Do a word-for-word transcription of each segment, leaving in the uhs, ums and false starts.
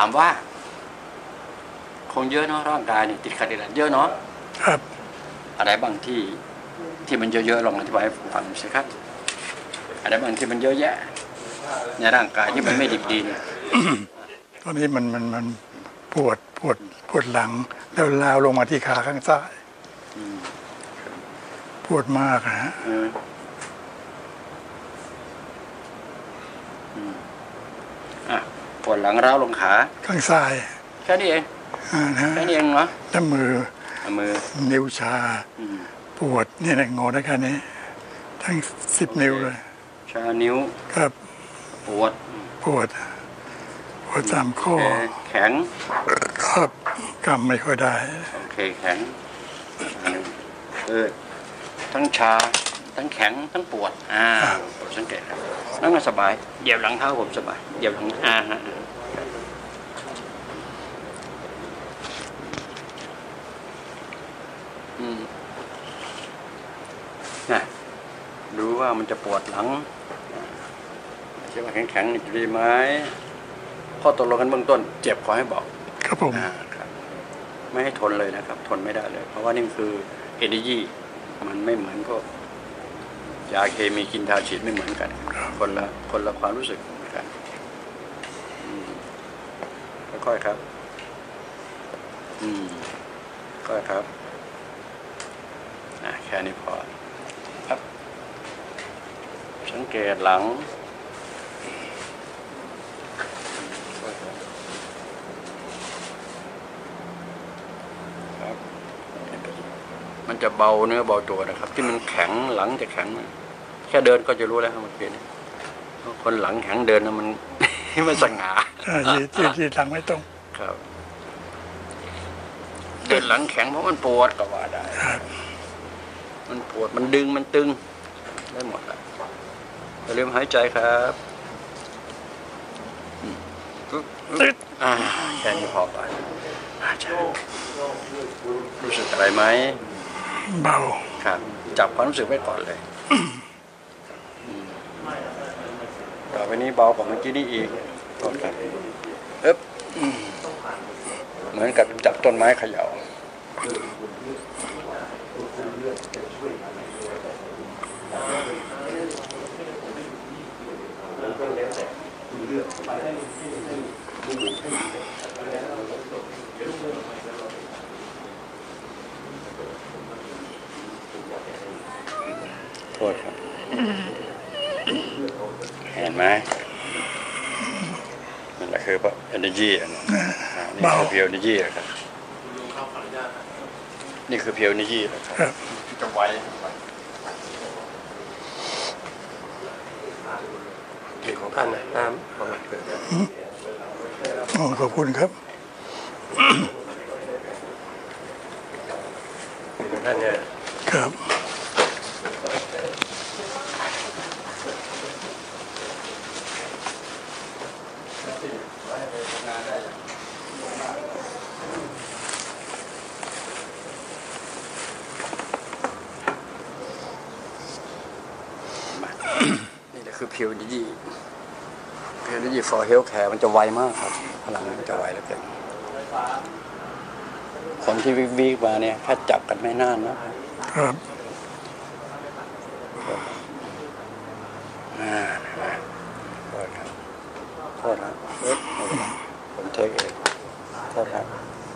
ามว่าคงเยอะเนาะร่างกายนี่ติดขัดติดอะไรเยอะเนาะครับอะไรบางที่ที่มันเยอะๆลองอธิบายให้ผมฟังสิครับอะไรบางที่มันเยอะแยะในร่างกายที่มันไม่ดิบดีเนี่ยตอนนี้มันมันมันปวดปวดปวดหลังแล้วลาวลงมาที่ขาข้างซ้ายปวดมากนะฮะปวดหลังร้าวลงขาข้างซ้ายแค่นี้เองแค่นี้เองเหรอแล้วมือมือนิ้วชาปวดเนี่ยงอได้แค่นี้ทั้งสิบนิ้วเลยชานิ้วครับปวดปวดปวดตามข้อแข็งครับกำไม่ค่อยได้โอเคแข็งเออทั้งชาทั้งแข็งทั้งปวดอ่าผมสังเกตครับนั่งมาสบายเหยียบหลังเท้าผมสบายเหยียบหลังอ่าฮะอืมนะดูว่ามันจะปวดหลังใช่ไหมแข็งๆดีไหมข้อตกลงกันเบื้องต้นเจ็บขอให้บอกครับผมไม่ให้ทนเลยนะครับทนไม่ได้เลยเพราะว่านี่คือเอเนจีมันไม่เหมือนพวกยาเคมีกินทาฉีดไม่เหมือนกันคนละคนละความรู้สึกเหมือนกันค่อยๆครับอืมค่อยครับอ่ะแค่นี้พอครับสังเกตหลังมันจะเบาเนื้อเบาตัวนะครับที่มันแข็งหลังจะแข็งแค่เดินก็จะรู้แล้วเมื่อกี้นี้คนหลังแข็งเดินนะมันมันสง่าที่ที่หลังไม่ตรงครับเดินหลังแข็งเพราะมันปวดก็ว่าได้มันปวดมันดึงมันตึงได้หมดอ่ะอย่าลืมหายใจครับอ่าแค่นี้พอไปรู้สึกอะไรไหมเบาครับจับความรู้สึกไว้ก่อนเลยต่อไปนี้เบากว่าเมื่อกี้นี่อีกก่อนครับเอ๊บเหมือนกับจับต้นไม้เขย่าโทษครับเห็นไหมนั่นแหละคือแบบ energy อันนี้นี่คือเพียว energy ครับนี่คือเพียว energy ครับจะไวเกี่ยวของท่านนะน้ำประมาณเกิดอ๋อขอบคุณครับท่านเนี่ยครับนี่แหละคือเพียว energy เพียว energy for health care มันจะไวมากครับพลังมันจะไวเหลือเกินคนที่วิกๆมาเนี่ยแค่จับกันไม่นานนะครับอ่าโทษครับโทษครับผมเทคเองโทษครับ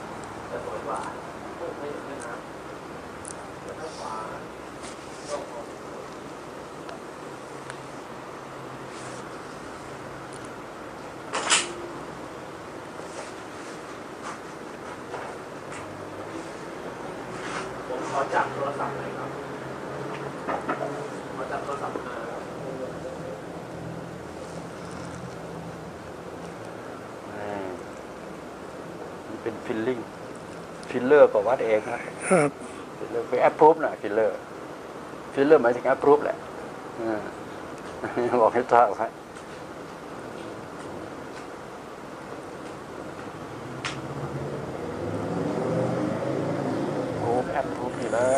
ขอจับโทรศัพท์เลยครับขอจับโทรศัพท์มันเป็นฟิลลิ่งฟิลเลอร์ก็วัดเองครับฟิลเลอร์คือแอปพรูฟนะฟิลเลอร์ฟิลเลอร์หมายถึงแอปพรูฟแหละบอกให้ทราบครับแอปพูดดีแล้ว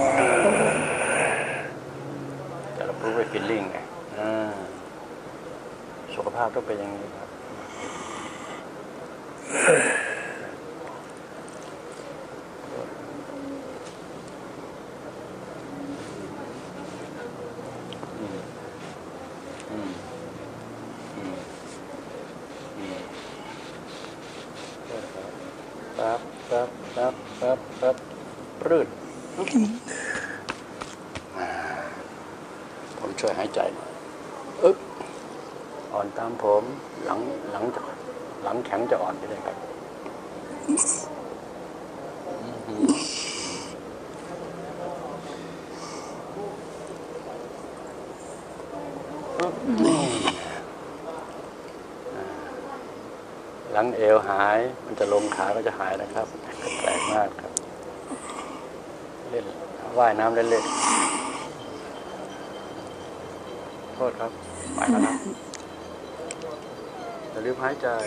แต่เราพูดไปฟิลลิ่งไงสุขภาพต้องเป็นอย่างนี้ครับครับครับครับครับครับปรืดผมช่วยหายใจหน่อยอึ๊บอ่อนตามผมหลังหลังจะหลังแข็งจะอ่อนไปเลยครับหลังเอวหายมันจะลงขาก็จะหายนะครับแปลกมากครับเล่นว่ายน้ำเล่นๆโทษครับไปแล้วนะอย่าลืมหายใจ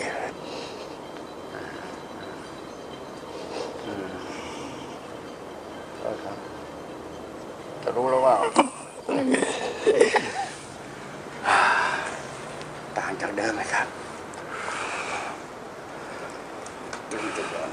โทษครับจะรู้แล้วว่าต่างจากเดิมไหมครับเรื่องจะย้อน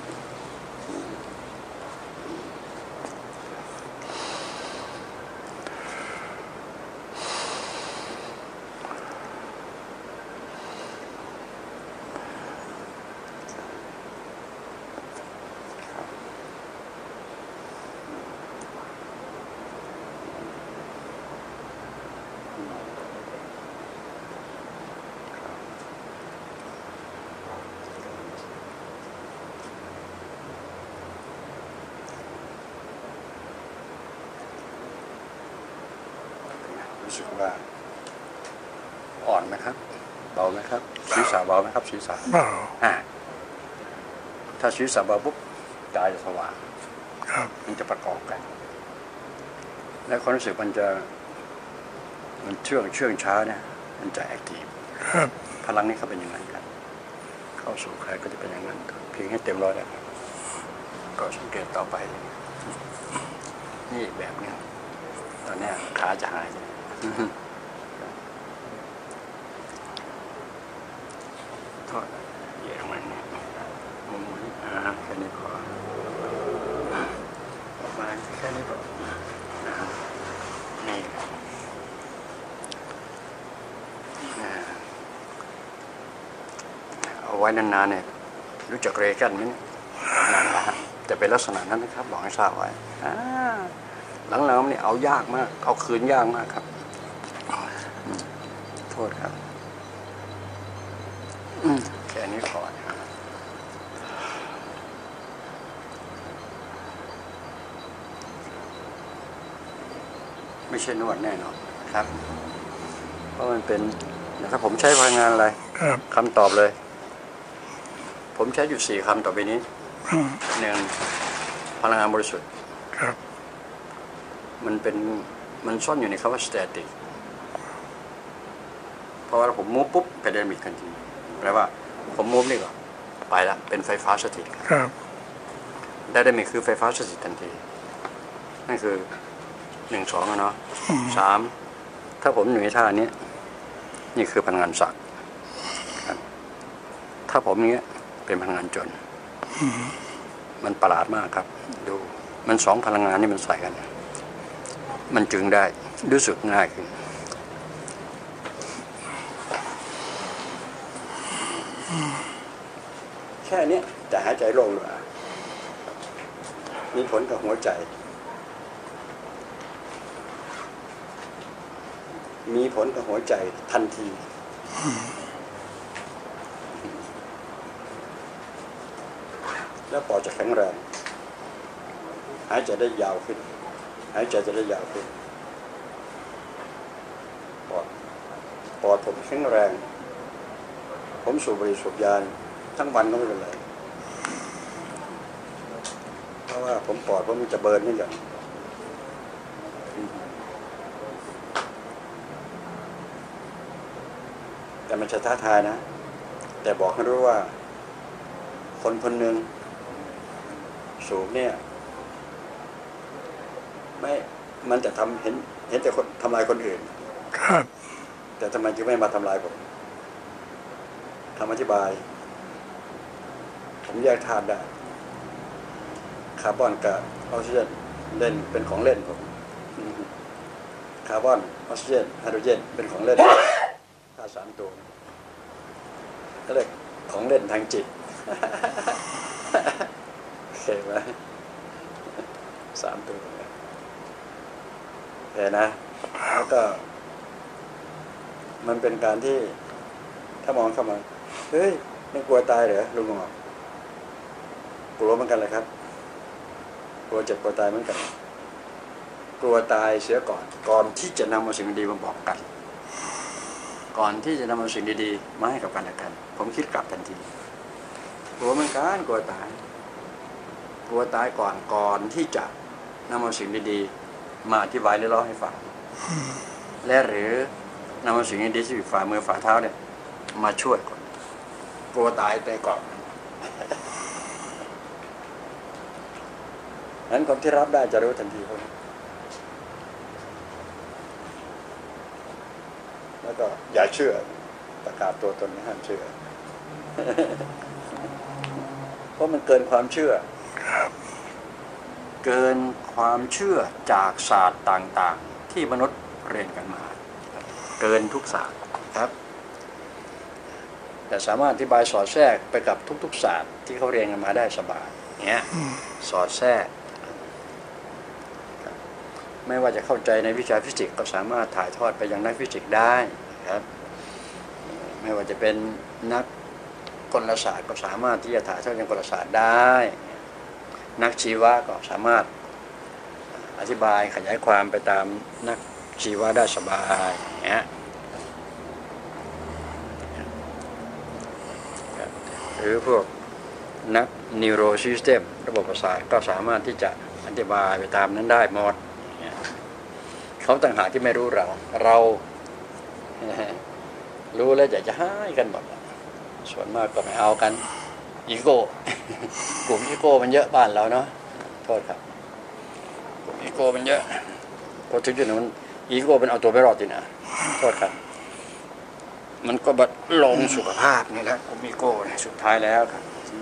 รู้สึกว่าอ่อนไหมครับเบาไหมครับศีรษะเบาไหมครับศีรษะเบาอ่าถ้าศีรษะเบาปุ๊บกายจะสว่างครับมันจะประกอบกัน และความรู้สึกมันจะมันเชื่องเชื่องช้าเนี่ยมันจะแอคทีฟครับพลังนี้เขาเป็นอย่างนั้นกันเข้าสู่ใครก็จะเป็นอย่างนั้นเพียงให้เต็มร้อยแล้วก็สังเกตต่อไปนี่แบบนี้ตอนนี้ขาจะหายทอดเยอะมันเนี่ยมุมนี้อ่าแค่นี้พอประมาณแค่นี้พอนี่เอาไว้นานๆเนี่ยรู้จักเรกันไหมเนี่ยนั่นแหละฮะจะเป็นลักษณะนั้นนะครับบอกให้ทราบไว้หลังๆนี่เอายากมากเอาคืนยากมากครับโทษครับแค่นี้พอไม่ใช่นวดแน่นอนครับเพราะมันเป็นนะครับผมใช้พลังงานอะไรครับคำตอบเลย ผมใช้อยู่สี่คำต่อไปนี้อืมหนึ่งพลังงานบริสุทธิ์ครับมันเป็นมันซ่อนอยู่ในคำว่า static เพราะว่าผมมูฟปุ๊บไปเดินมิกทันทีแปลว่าผมมูฟนี่ก็ไปละเป็นไฟฟ้าสถิตครับได้ได้มิกคือไฟฟ้าสถิตทันทีนั่นคือหนึ่งสองเนาะสามถ้าผมอยู่ในท่านี้นี่คือพลังงานศักดิ์ถ้าผมเนี้ยเป็นพลังงานจนมันประหลาดมากครับดูมันสองพลังงานนี่มันใส่กันมันจึงได้รู้สึกง่ายขึ้นแค่นี้จะหายใจโล่งเลยมีผลกับหัวใจมีผลกับหัวใจทันทีแล้วปอดจะแข็งแรงหายใจได้ยาวขึ้นหายใจจะได้ยาวขึ้นปอดปอดผมแข็งแรงผมสูบบุหรี่สูบยาทั้งวันก็ไม่เป็นไรเพราะว่าผมปอดผมมันจะเบิร์นไม่หย่อนแต่มันจะท้าทายนะแต่บอกให้รู้ว่าคนคนหนึ่งสูบเนี่ยไม่มันจะทำเห็นเห็นแต่คนทำลายคนอื่นครับแต่ทำไมจึงไม่มาทำลายผมคำอธิบายผมแยกธาตุได้คาร์บอนกับออกซิเจนเล่นเป็นของเล่นผมคาร์บอนออกซิเจนไฮโดรเจนเป็นของเล่นธาตุสามตัวก็เรียกของเล่นทางจิตเห็นไหมสามตัวเห็นนะแล้วก็มันเป็นการที่ถ้ามองเข้ามาเฮ้ยไม่กลัวตายเหรอลุงงอกกลัวเหมือนกันเลยครับกลัวเจ็บกลัวตายเหมือนกันกลัวตายเสียก่อนก่อนที่จะนำเอาสิ่งดีมาบอกกันก่อนที่จะนำเอาสิ่งดีๆมาให้กับกันและกันผมคิดกลับทันทีกลัวเหมือนกันกลัวตายกลัวตายก่อนก่อนที่จะนำเอาสิ่งดีๆมาอธิบายหรือเล่าให้ฟังและหรือนำเอาสิ่งดีๆที่ฝ่ามือฝ่าเท้าเนี่ยมาช่วยก่อนกลัวตายแต่ก่อนนั้นคนที่รับได้จะรู้ทันทีคนแล้วก็อย่าเชื่อประกาศตัวตนห้ามเชื่อเพราะมันเกินความเชื่อเกินความเชื่อจากศาสตร์ต่างๆที่มนุษย์เรียนกันมาเกินทุกศาสตร์ครับแต่สามารถอธิบายสอดแทรกไปกับทุกๆศาสตร์ที่เขาเรียนกันมาได้สบายเนี้ยสอดแทรกไม่ว่าจะเข้าใจในวิชาฟิสิกส์ก็สามารถถ่ายทอดไปยังนักฟิสิกส์ได้ครับไม่ว่าจะเป็นนักกลศาสตร์ก็สามารถที่จะถ่ายทอดยังกลศาสตร์ได้นักชีวะก็สามารถอธิบายขยายความไปตามนักชีวะได้สบายอย่างเงี้ยหรือพวกนัก Neuro System ระบบประสาทก็สามารถที่จะอธิบายไปตามนั้นได้หมดเขาต่างหากที่ไม่รู้เราเรารู้แล้วอยากจะให้กันหมดส่วนมากก็ไม่เอากันอีโก้กลุ่มอีโก้มันเยอะบ้านเราเนาะโทษครับกลุ่มอีโก้มันเยอะพอถึงจุดนั้นอีโก้เป็นเอาตัวไม่รอดจริงนะโทษครับมันก็บัดลงสุขภาพนี่แหละกลุ่มอีโก้สุดท้ายแล้วครับ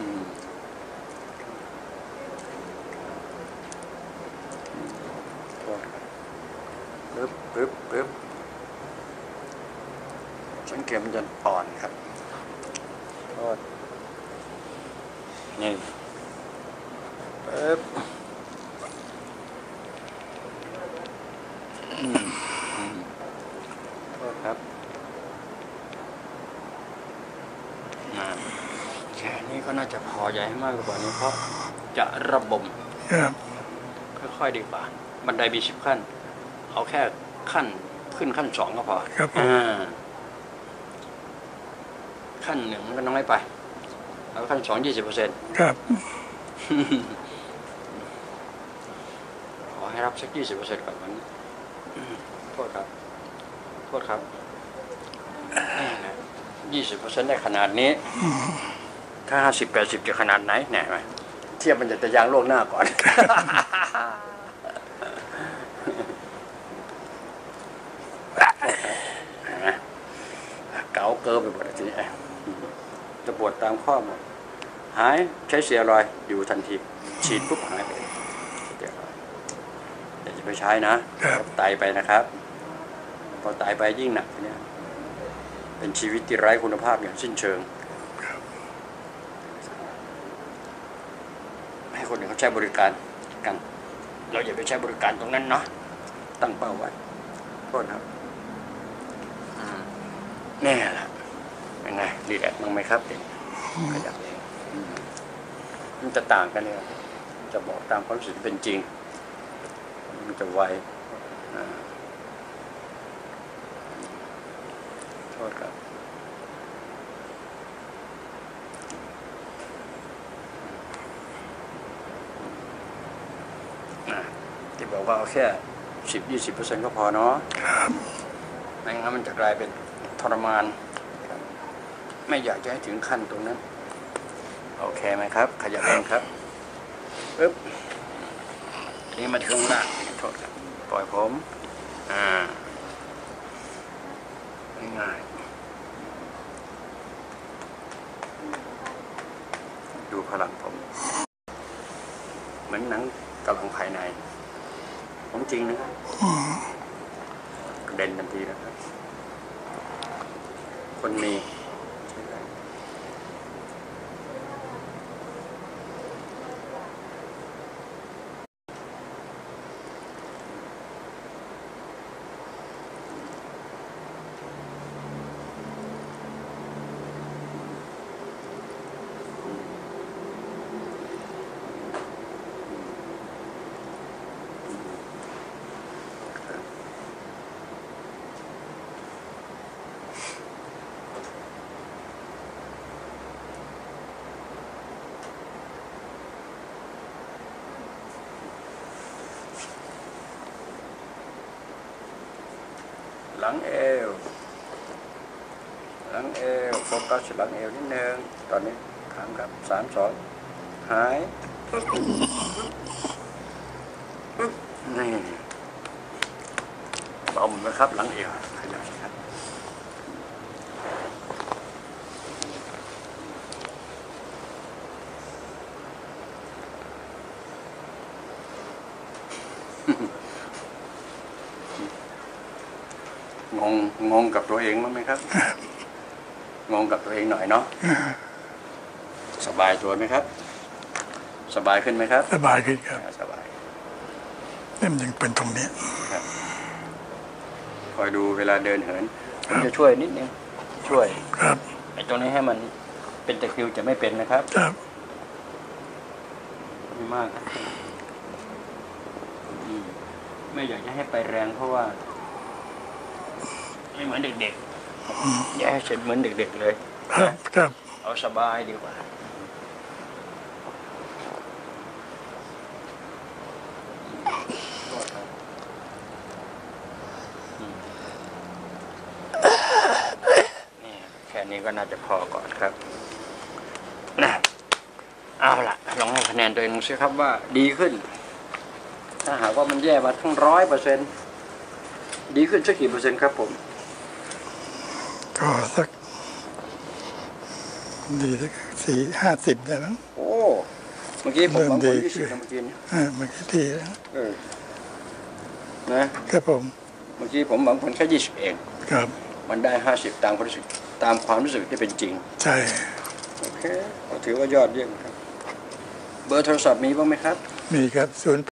ปึ๊บปึ๊บปึ๊บสังเกตมันจะอ่อนครับโทษนี่ปึ๊บโทษครับแค่นี้ก็น่าจะพอใหญ่ให้มากกว่านี้เพราะจะระบมค่อยๆดีกว่าบันไดมีสิบขั้นเอาแค่ขั้นขึ้นขั้นสองก็พอครับขั้นหนึ่งมันก็น้อยไปแล้วขั้นสองยี่สิบเปอร์เซ็นต์ครับขอให้รับสักยี่สิบเปอร์เซ็นต์ก่อนวันนี้โทษครับโทษครับนี่นะยี่สิบเปอร์เซ็นต์ได้ขนาดนี้ถ้าห้าสิบแปดสิบจะขนาดไหนแน่ไหมเทียบมันจะจะยางล่วงหน้าก่อนเก๋าเกินไปหมดทีนี้จะปวดตามข้อหมดหายใช้เสียรอยอยู่ทันทีฉีดปุ๊บหายไปเดี๋ยวอย่าจะไปใช้นะตายไปนะครับพอตายไปยิ่งหนักทีนี้เป็นชีวิตที่ไร้คุณภาพอย่างสิ้นเชิงให้คนอื่นเขาใช้บริการกันเราอย่าไปใช้บริการตรงนั้นเนาะตั้งเป้าไว้โทษครับแน่ละเป็นไงรีแลกซ์บ้างไหมครับเด็กขยับเองมันจะต่างกันเลยจะบอกตามความรู้สึกเป็นจริงมันจะไวโทษครับที่บอกว่าเอาแค่สิบยี่สิบเปอร์เซ็นต์ก็พอเนาะไม่งั้นมันจะกลายเป็นทรมานไม่อยากจะให้ถึงขั้นตรงนั้นโอเคไหมครับขยับเองครับปึ๊บนี่มาถึงล่างโทษครับปล่อยผมอ่าง่ายๆดูพลังผมเหมือนหนังกำลังภายในของจริงนะครับเด่นทันทีนะครับคนมีหลังเอวหลังเอวโฟกัสหลังเอวนิดนึงตอนนี้ถามครับสามสองหายนี่เบาหมดนะครับหลังเอวขยับครับงงงงกับตัวเองมั้งไหมครับงงกับตัวเองหน่อยเนาะสบายตัวไหมครับสบายขึ้นไหมครับสบายขึ้นครับสบายนี่มันยังเป็นตรงนี้ครับคอยดูเวลาเดินเหินผมจะช่วยนิดนึงช่วยครับไอ้ตรงนี้ให้มันเป็นตะคริวจะไม่เป็นนะครับครับไม่มากไม่อยากจะให้ไปแรงเพราะว่าไม่เหมือนเด็กๆอย่าให้เสร็จเหมือนเด็กๆเลยครับครับเอาสบายดีกว่านี่แค่นี้ก็น่าจะพอก่อนครับนะเอาล่ะลองให้คะแนนตัวเองดูสิครับว่าดีขึ้นถ้าหากว่ามันแย่มาทั้งร้อยเปอร์เซ็นต์ดีขึ้นสักกี่เปอร์เซ็นต์ครับผมก็สักดีสักสี่ห้าสิบได้มั้งโอ้เมื่อกี้ผมบางคนยี่สิบเมื่อกี้นี้เมื่อกี้ดีแล้วเออนะครับผมเมื่อกี้ผมบางคนแค่ยี่สิบเองครับมันได้ห้าสิบตามความรู้สึกตามความรู้สึกที่เป็นจริงใช่โอเคถือว่ายอดเยี่ยมครับเบอร์โทรศัพท์มีบ้างไหมครับมีครับศูนย์